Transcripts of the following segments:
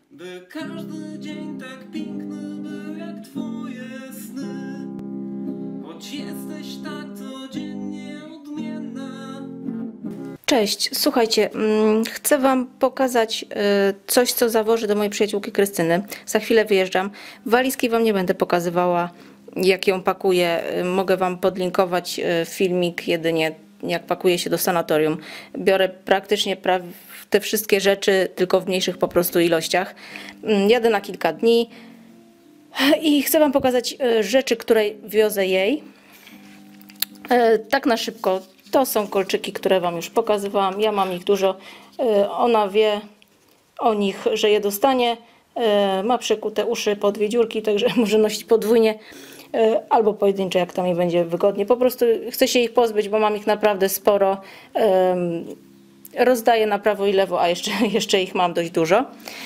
By każdy dzień tak piękny był jak twoje sny. Choć jesteś tak codziennie odmienna. Cześć, słuchajcie, chcę Wam pokazać coś, co zawożę do mojej przyjaciółki Krystyny. Za chwilę wyjeżdżam. Walizki Wam nie będę pokazywała, jak ją pakuję. Mogę Wam podlinkować filmik jedynie, jak pakuję się do sanatorium. Biorę praktycznie te wszystkie rzeczy, tylko w mniejszych po prostu ilościach. Jadę na kilka dni i chcę Wam pokazać rzeczy, które wiozę jej. Tak na szybko. To są kolczyki, które Wam już pokazywałam. Ja mam ich dużo. Ona wie o nich, że je dostanie. Ma przykute uszy po dwie dziurki, także może nosić podwójnie albo pojedyncze, jak tam jej będzie wygodnie. Po prostu chcę się ich pozbyć, bo mam ich naprawdę sporo. Rozdaję na prawo i lewo, a jeszcze ich mam dość dużo.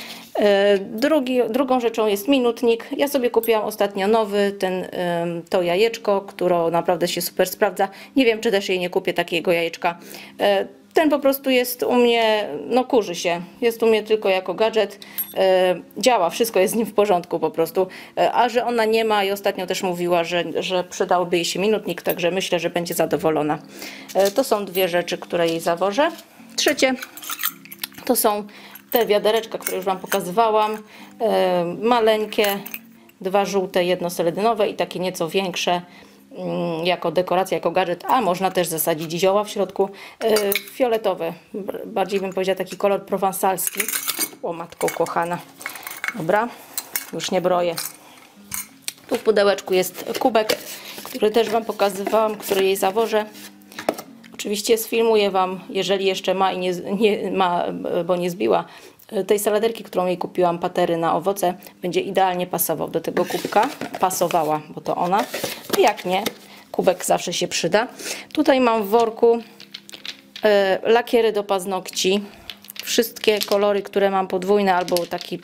Drugą rzeczą jest minutnik. Ja sobie kupiłam ostatnio nowy, to jajeczko, które naprawdę się super sprawdza. Nie wiem, czy też jej nie kupię takiego jajeczka. Ten po prostu jest u mnie, no kurzy się. Jest u mnie tylko jako gadżet. Działa, wszystko jest z nim w porządku po prostu. A że ona nie ma i ostatnio też mówiła, że przydałby jej się minutnik, także myślę, że będzie zadowolona. To są dwie rzeczy, które jej zawożę. Trzecie to są te wiadereczka, które już Wam pokazywałam, maleńkie, dwa żółte, jedno seledynowe i takie nieco większe jako dekoracja, jako gadżet, a można też zasadzić zioła w środku. Fioletowe, bardziej bym powiedziała taki kolor prowansalski. O matko kochana. Dobra, już nie broję. Tu w pudełeczku jest kubek, który też Wam pokazywałam, który jej zawożę. Oczywiście sfilmuję Wam, jeżeli jeszcze ma i nie ma, bo nie zbiła, tej saladerki, którą jej kupiłam, patery na owoce, będzie idealnie pasował do tego kubka. Pasowała, bo to ona. Jak nie, kubek zawsze się przyda. Tutaj mam w worku lakiery do paznokci. Wszystkie kolory, które mam podwójne albo taki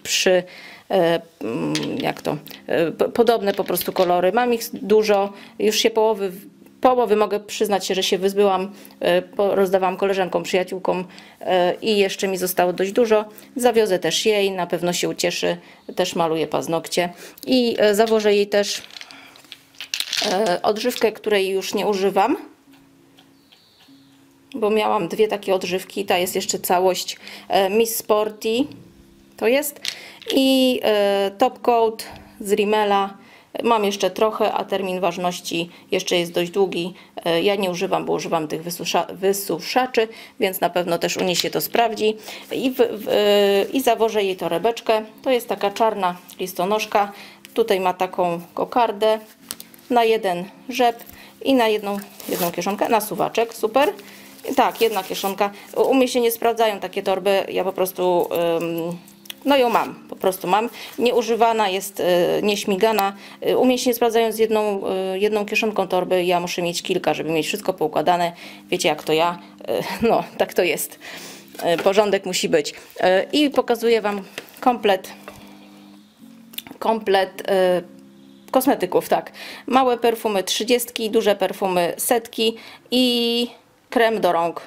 podobne po prostu kolory. Mam ich dużo, już się połowy mogę przyznać się, że się wyzbyłam, rozdawałam koleżankom, przyjaciółkom i jeszcze mi zostało dość dużo. Zawiozę też jej, na pewno się ucieszy, też maluję paznokcie i zawożę jej też odżywkę, której już nie używam, bo miałam dwie takie odżywki, ta jest jeszcze całość Miss Sporty, to jest, i Top Coat z Rimmela. Mam jeszcze trochę, a termin ważności jeszcze jest dość długi. Ja nie używam, bo używam tych wysuszaczy, więc na pewno też u niej się to sprawdzi. I zawożę jej torebeczkę. To jest taka czarna listonoszka. Tutaj ma taką kokardę na jeden rzep i na jedną kieszonkę, na suwaczek. Super. Tak, jedna kieszonka. U mnie się nie sprawdzają takie torby. Ja po prostu... no ją mam, po prostu mam. Nieużywana jest, nieśmigana. U mnie się nie sprawdzają z jedną kieszonką torby. Ja muszę mieć kilka, żeby mieć wszystko poukładane. Wiecie jak to ja? No, tak to jest. Porządek musi być. I pokazuję Wam komplet kosmetyków, tak. Małe perfumy 30, duże perfumy 100 i krem do rąk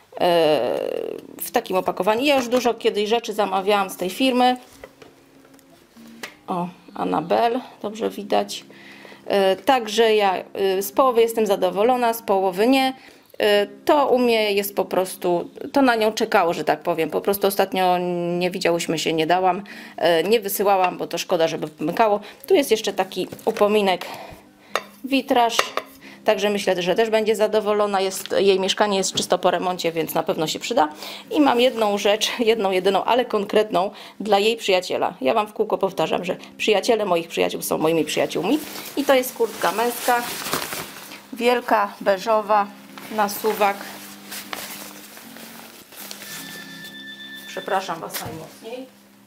w takim opakowaniu. Ja już dużo kiedyś rzeczy zamawiałam z tej firmy. O, Annabelle, dobrze widać. Także ja z połowy jestem zadowolona, z połowy nie. To u mnie jest po prostu, to na nią czekało, że tak powiem. Po prostu ostatnio nie widziałyśmy się, nie dałam, nie wysyłałam, bo to szkoda, żeby pomykało. Tu jest jeszcze taki upominek, witraż. Także myślę, że też będzie zadowolona. Jej mieszkanie jest czysto po remoncie, więc na pewno się przyda. I mam jedną rzecz, jedną jedyną, ale konkretną dla jej przyjaciela. Ja Wam w kółko powtarzam, że przyjaciele moich przyjaciół są moimi przyjaciółmi. I to jest kurtka męska, wielka, beżowa, na suwak. Przepraszam Was najmocniej.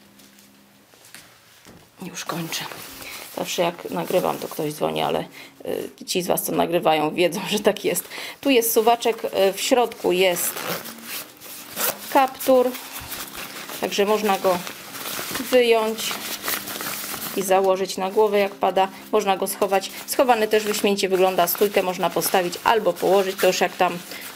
Już kończę. Zawsze jak nagrywam, to ktoś dzwoni, ale ci z Was, co nagrywają, wiedzą, że tak jest. Tu jest suwaczek, w środku jest kaptur, także można go wyjąć i założyć na głowę, jak pada. Można go schować. Schowany też wyśmienicie wygląda. Stójkę można postawić albo położyć, to już jak tam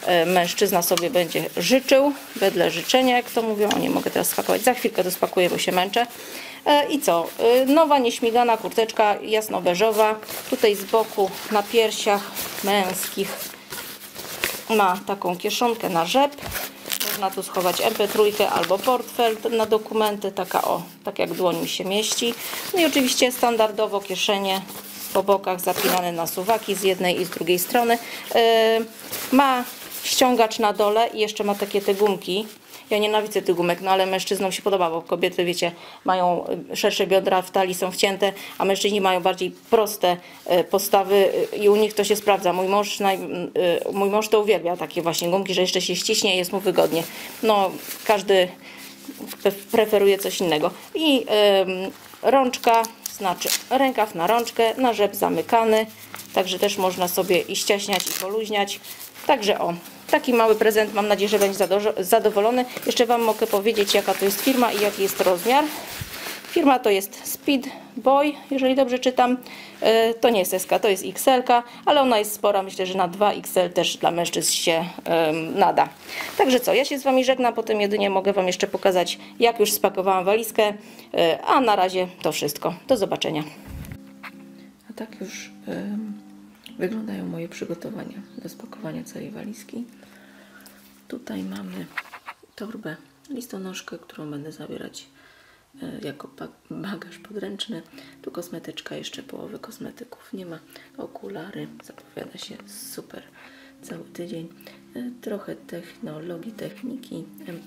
mężczyzna sobie będzie życzył, wedle życzenia, jak to mówią. O, nie mogę teraz spakować, za chwilkę to spakuję, bo się męczę. I co? Nowa nieśmigana kurteczka jasno-beżowa. Tutaj z boku na piersiach męskich ma taką kieszonkę na rzep. Można tu schować MP3 albo portfel na dokumenty. Taka o, tak jak dłoń mi się mieści. No i oczywiście standardowo kieszenie po bokach zapinane na suwaki z jednej i z drugiej strony. Ma ściągacz na dole i jeszcze ma takie te gumki. Ja nienawidzę tych gumek, no ale mężczyznom się podoba, bo kobiety, wiecie, mają szersze biodra, w talii są wcięte, a mężczyźni mają bardziej proste postawy i u nich to się sprawdza. Mój mąż to uwielbia, takie właśnie gumki, że jeszcze się ściśnie i jest mu wygodnie. No, każdy preferuje coś innego. I rączka, znaczy rękaw na rączkę, na rzep zamykany, także też można sobie i ściaśniać, i poluźniać. Także o, taki mały prezent, mam nadzieję, że będzie zadowolony. Jeszcze Wam mogę powiedzieć, jaka to jest firma i jaki jest rozmiar. Firma to jest Speed Boy, jeżeli dobrze czytam. To nie jest SK, to jest XL, ale ona jest spora. Myślę, że na 2XL też dla mężczyzn się nada. Także co, ja się z Wami żegnam, potem jedynie mogę Wam jeszcze pokazać, jak już spakowałam walizkę. A na razie to wszystko. Do zobaczenia. A tak już wyglądają moje przygotowania do spakowania całej walizki. Tutaj mamy torbę, listonoszkę, którą będę zabierać jako bagaż podręczny. Tu kosmetyczka, jeszcze połowy kosmetyków nie ma. Okulary, zapowiada się super cały tydzień. Trochę technologii, techniki,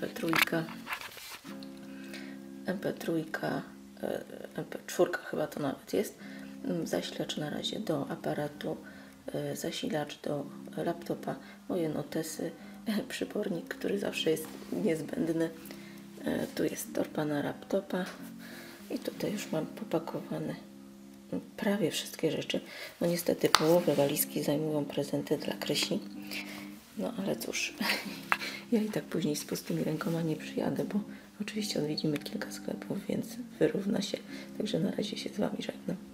MP3, MP4 chyba to nawet jest. Zasilacz na razie do aparatu, zasilacz do laptopa, moje notesy, przypornik, który zawsze jest niezbędny. Tu jest torba na laptopa i tutaj już mam popakowane prawie wszystkie rzeczy. No niestety połowę walizki zajmują prezenty dla Krysi. No ale cóż, ja i tak później z pustymi rękoma nie przyjadę, bo oczywiście odwiedzimy kilka sklepów, więc wyrówna się. Także na razie się z Wami żegnam.